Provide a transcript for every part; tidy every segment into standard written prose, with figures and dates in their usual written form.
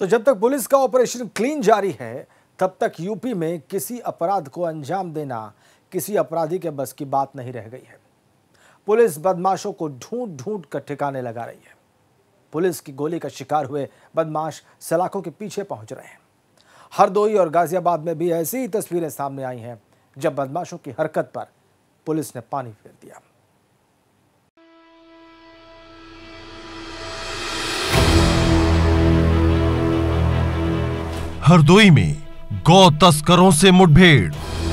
तो जब तक पुलिस का ऑपरेशन क्लीन जारी है, तब तक यूपी में किसी अपराध को अंजाम देना किसी अपराधी के बस की बात नहीं रह गई है। पुलिस बदमाशों को ढूंढ ढूंढ कर ठिकाने लगा रही है। पुलिस की गोली का शिकार हुए बदमाश सलाखों के पीछे पहुंच रहे हैं। हरदोई और गाजियाबाद में भी ऐसी ही तस्वीरें सामने आई हैं, जब बदमाशों की हरकत पर पुलिस ने पानी फेर दिया। हरदोई में गौ तस्करों से मुठभेड़।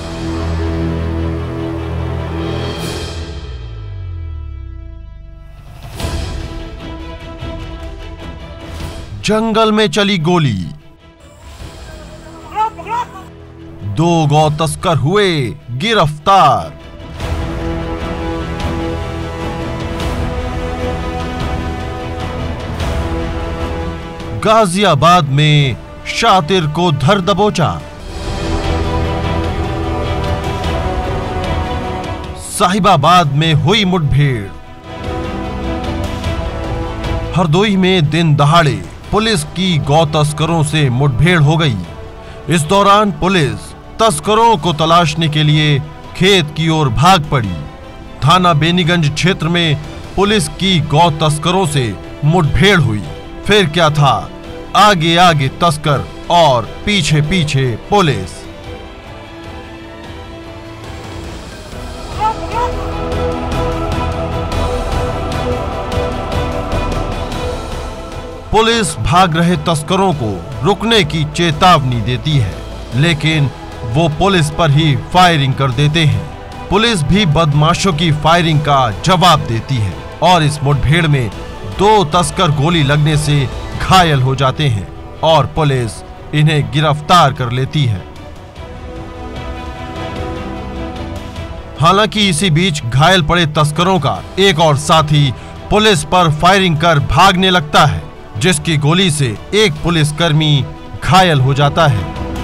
जंगल में चली गोली, 2 गौ तस्कर हुए गिरफ्तार। गाजियाबाद में शातिर को धर दबोचा। साहिबाबाद में हुई मुठभेड़। हरदोई में दिन दहाड़े पुलिस की गौ तस्करों से मुठभेड़ हो गई। इस दौरान पुलिस तस्करों को तलाशने के लिए खेत की ओर भाग पड़ी। थाना बेनीगंज क्षेत्र में पुलिस की गौ तस्करों से मुठभेड़ हुई। फिर क्या था, आगे आगे तस्कर और पीछे पीछे पुलिस। पुलिस भाग रहे तस्करों को रुकने की चेतावनी देती है, लेकिन वो पुलिस पर ही फायरिंग कर देते हैं। पुलिस भी बदमाशों की फायरिंग का जवाब देती है और इस मुठभेड़ में 2 तस्कर गोली लगने से घायल हो जाते हैं और पुलिस इन्हें गिरफ्तार कर लेती है। हालांकि इसी बीच घायल पड़े तस्करों का एक और साथी पुलिस पर फायरिंग कर भागने लगता है, जिसकी गोली से एक पुलिसकर्मी घायल हो जाता है।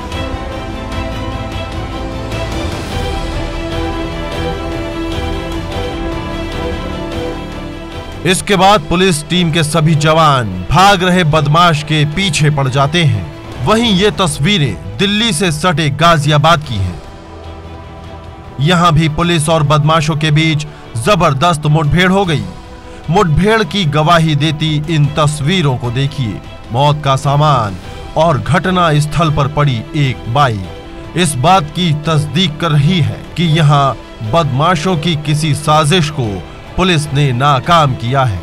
इसके बाद पुलिस टीम के सभी जवान भाग रहे बदमाश के पीछे पड़ जाते हैं। वहीं ये तस्वीरें दिल्ली से सटे गाजियाबाद की हैं। यहां भी पुलिस और बदमाशों के बीच जबरदस्त मुठभेड़ हो गई। मुठभेड़ की गवाही देती इन तस्वीरों को देखिए। मौत का सामान और घटना स्थल पर पड़ी एक बाइक इस बात की तस्दीक कर रही है कि यहां बदमाशों की किसी साजिश को पुलिस ने नाकाम किया है।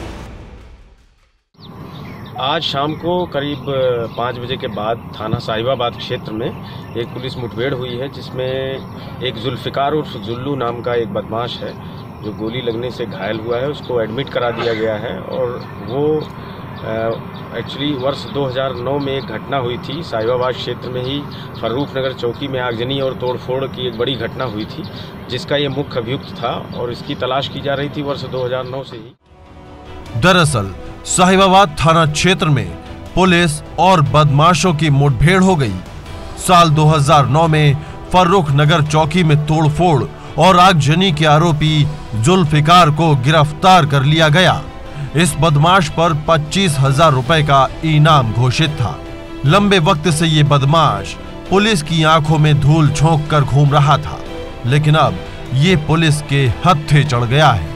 आज शाम को करीब 5 बजे के बाद थाना साहिबाबाद क्षेत्र में एक पुलिस मुठभेड़ हुई है, जिसमें एक जुल्फिकार उर्फ जुल्लू नाम का एक बदमाश है जो गोली लगने से घायल हुआ है। उसको एडमिट करा दिया गया है और वो एक्चुअली वर्ष 2009 में एक घटना हुई थी साहिबाबाद क्षेत्र में ही। फर्रुख नगर चौकी में आगजनी और तोड़फोड़ की एक बड़ी घटना हुई थी, जिसका ये मुख्य अभियुक्त था और इसकी तलाश की जा रही थी वर्ष 2009 से ही। दरअसल साहिबाबाद थाना क्षेत्र में पुलिस और बदमाशों की मुठभेड़ हो गई। साल 2009 में फर्रुख नगर चौकी में तोड़फोड़ और आगजनी के आरोपी जुल्फिकार को गिरफ्तार कर लिया गया। इस बदमाश पर 25,000 रुपए का इनाम घोषित था। लंबे वक्त से ये बदमाश पुलिस की आंखों में धूल झोंक कर घूम रहा था, लेकिन अब ये पुलिस के हत्थे चढ़ गया है।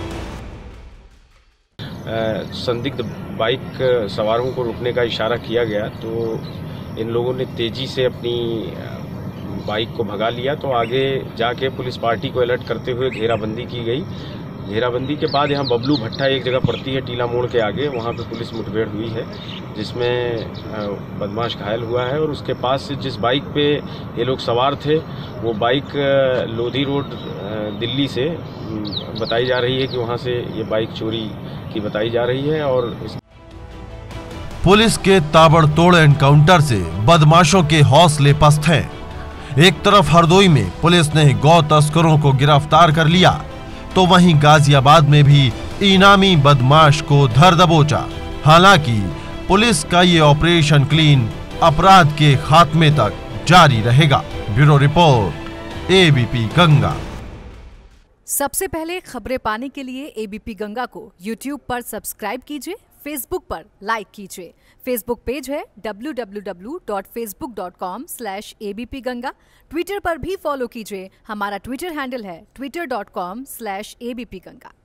संदिग्ध बाइक सवारों को रुकने का इशारा किया गया तो इन लोगों ने तेजी से अपनी बाइक को भगा लिया। तो आगे जाके पुलिस पार्टी को अलर्ट करते हुए घेराबंदी की गई। घेराबंदी के बाद यहाँ बबलू भट्टा एक जगह पड़ती है टीला मोड़ के आगे, वहाँ पे पुलिस मुठभेड़ हुई है, जिसमें बदमाश घायल हुआ है। और उसके पास से जिस बाइक पे ये लोग सवार थे वो बाइक लोधी रोड दिल्ली से बताई जा रही है कि वहाँ से ये बाइक चोरी की बताई जा रही है। और पुलिस के ताबड़तोड़ एनकाउंटर से बदमाशों के हौसले पस्त हैं। एक तरफ हरदोई में पुलिस ने गौ तस्करों को गिरफ्तार कर लिया, तो वहीं गाजियाबाद में भी इनामी बदमाश को धर दबोचा। हालांकि पुलिस का ये ऑपरेशन क्लीन अपराध के खात्मे तक जारी रहेगा। Bureau report, ABP Ganga. सबसे पहले खबरें पाने के लिए एबीपी गंगा को YouTube पर सब्सक्राइब कीजिए, फेसबुक पर लाइक कीजिए। फेसबुक पेज है www.facebook.com/abpganga। ट्विटर पर भी फॉलो कीजिए। हमारा ट्विटर हैंडल है twitter.com/abpganga।